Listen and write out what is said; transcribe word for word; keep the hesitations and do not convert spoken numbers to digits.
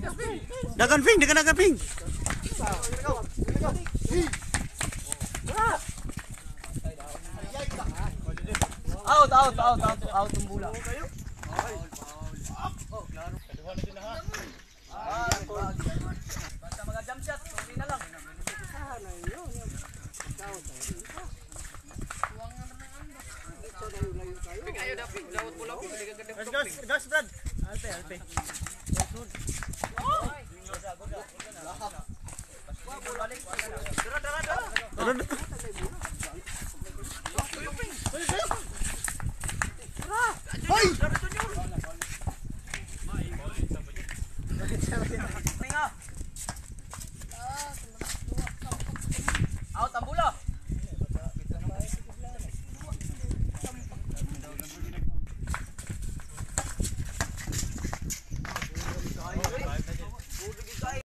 Dagan ping, dagan dagan ping. Out, out, out, out, out ang bola. Basta mga jump shot, okay na lang. Gas, gas, gas, Brad. Alte, alte. Hoy!